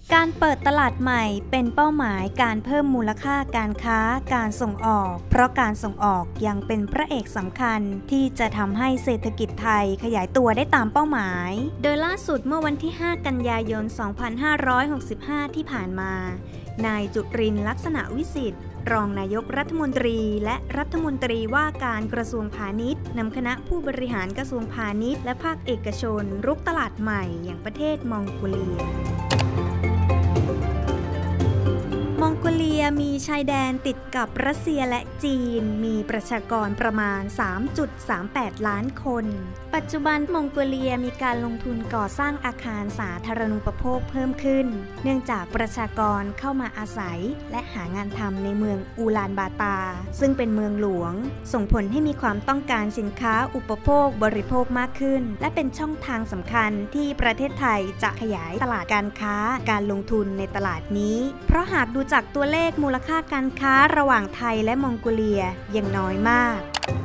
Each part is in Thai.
การเปิดตลาดใหม่เป็นเป้าหมายการเพิ่มมูลค่าการค้าการส่งออกเพราะการส่งออกยังเป็นพระเอกสำคัญที่จะทำให้เศรษฐกิจไทยขยายตัวได้ตามเป้าหมายโดยล่าสุดเมื่อวันที่ 5 กันยายน 2565 ที่ผ่านมานายจุรินทร์ลักษณะวิสิทธิ์รองนายกรัฐมนตรีและรัฐมนตรีว่าการกระทรวงพาณิชย์นำคณะผู้บริหารกระทรวงพาณิชย์และภาคเอกชนรุกตลาดใหม่อย่างประเทศมองโกเลียมองโกเลียมีชายแดนติดกับรัสเซียและจีนมีประชากรประมาณ 3.38 ล้านคนปัจจุบันมองโกเลียมีการลงทุนก่อสร้างอาคารสาธารณูปโภคเพิ่มขึ้นเนื่องจากประชากรเข้ามาอาศัยและหางานทำในเมืองอูลานบาตาซึ่งเป็นเมืองหลวงส่งผลให้มีความต้องการสินค้าอุปโภคบริโภคมากขึ้นและเป็นช่องทางสำคัญที่ประเทศไทยจะขยายตลาดการค้าการลงทุนในตลาดนี้เพราะหากดูจากตัวเลขมูลค่าการค้าระหว่างไทยและมองโกเลียยังน้อยมาก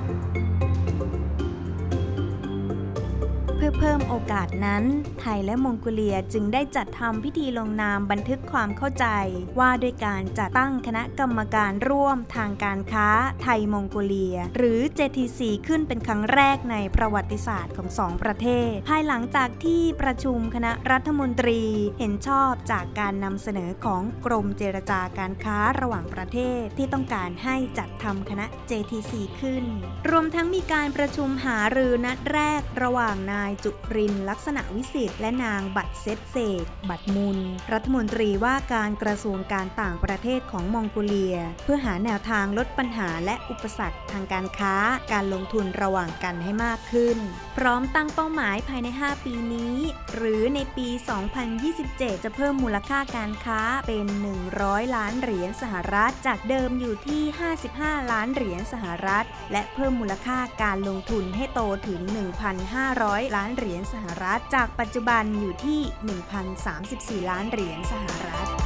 เพื่อเพิ่มโอกาสนั้นไทยและมองโกเลียจึงได้จัดทำพิธีลงนามบันทึกความเข้าใจว่าด้วยการจัดตั้งคณะกรรมการร่วมทางการค้าไทยมองโกเลียหรือ JTC ขึ้นเป็นครั้งแรกในประวัติศาสตร์ของสองประเทศภายหลังจากที่ประชุมคณะรัฐมนตรีเห็นชอบจากการนำเสนอของกรมเจรจาการค้าระหว่างประเทศที่ต้องการให้จัดทำคณะ JTC ขึ้นรวมทั้งมีการประชุมหารือนัดแรกระหว่างนายจุรินทร์ลักษณะวิสิทธิ์และนางบัตรเซตเสกบัตรมุลรัฐมนตรีว่าการกระทรวงการต่างประเทศของมองโกเลียเพื่อหาแนวทางลดปัญหาและอุปสรรคทางการค้าการลงทุนระหว่างกันให้มากขึ้นพร้อมตั้งเป้าหมายภายใน5ปีนี้หรือในปี 2027 จะเพิ่มมูลค่าการค้าเป็น100 ล้านเหรียญสหรัฐจากเดิมอยู่ที่55 ล้านเหรียญสหรัฐและเพิ่มมูลค่าการลงทุนให้โตถึง 1,500 ล้านเหรียญสหรัฐจากปัจจุบันอยู่ที่ 1,034 ล้านเหรียญสหรัฐ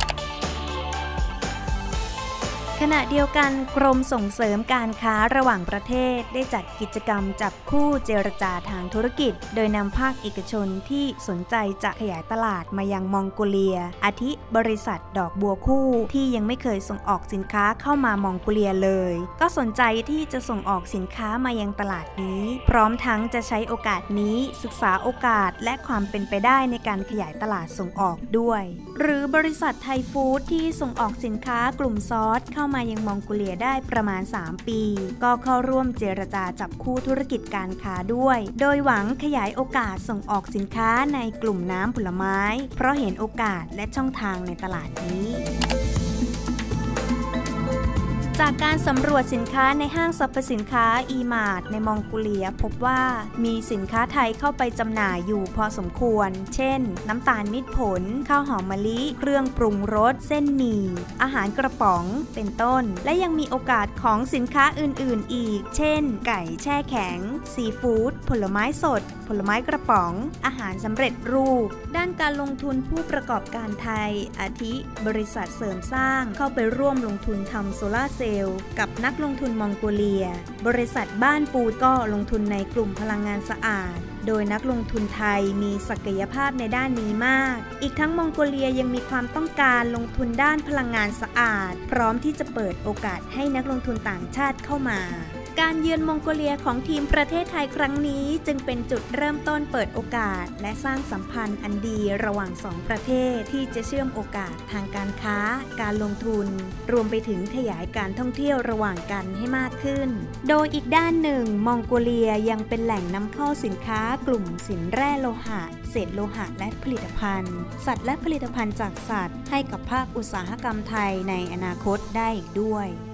ขณะเดียวกันกรมส่งเสริมการค้าระหว่างประเทศได้จัดกิจกรรมจับคู่เจรจาทางธุรกิจโดยนำภาคเอกชนที่สนใจจะขยายตลาดมายังมองโกเลียอาทิบริษัทดอกบัวคู่ที่ยังไม่เคยส่งออกสินค้าเข้ามามองโกเลียเลยก็สนใจที่จะส่งออกสินค้ามายังตลาดนี้พร้อมทั้งจะใช้โอกาสนี้ศึกษาโอกาสและความเป็นไปได้ในการขยายตลาดส่งออกด้วยหรือบริษัทไทยฟู้ดที่ส่งออกสินค้ากลุ่มซอสเข้ามายังมองโกเลียได้ประมาณ3ปีก็เข้าร่วมเจรจาจับคู่ธุรกิจการค้าด้วยโดยหวังขยายโอกาสส่งออกสินค้าในกลุ่มน้ำผลไม้เพราะเห็นโอกาสและช่องทางในตลาดนี้จากการสำรวจสินค้าในห้างสรรพสินค้าอีมาร์ทในมองโกเลียพบว่ามีสินค้าไทยเข้าไปจำหน่ายอยู่พอสมควรเช่นน้ำตาลมิตรผลข้าวหอมมะลิเครื่องปรุงรสเส้นหมี่อาหารกระป๋องเป็นต้นและยังมีโอกาสของสินค้าอื่นๆอีกเช่นไก่แช่แข็งซีฟู้ดผลไม้สดผลไม้กระป๋องอาหารสำเร็จรูปด้านการลงทุนผู้ประกอบการไทยอาทิบริษัทเสริมสร้างเข้าไปร่วมลงทุนทำโซล่าเซลล์กับนักลงทุนมองโกเลียบริษัทบ้านปูก็ลงทุนในกลุ่มพลังงานสะอาดโดยนักลงทุนไทยมีศักยภาพในด้านนี้มากอีกทั้งมองโกเลียยังมีความต้องการลงทุนด้านพลังงานสะอาดพร้อมที่จะเปิดโอกาสให้นักลงทุนต่างชาติเข้ามาการเยือนมองโกเลียของทีมประเทศไทยครั้งนี้จึงเป็นจุดเริ่มต้นเปิดโอกาสและสร้างสัมพันธ์อันดีระหว่างสองประเทศที่จะเชื่อมโอกาสทางการค้าการลงทุนรวมไปถึงขยายการท่องเที่ยวระหว่างกันให้มากขึ้นโดยอีกด้านหนึ่งมองโกเลียยังเป็นแหล่งนำเข้าสินค้ากลุ่มสินแร่โลหะเศษโลหะและผลิตภัณฑ์สัตว์และผลิตภัณฑ์จากสัตว์ให้กับภาคอุตสาหกรรมไทยในอนาคตได้อีกด้วย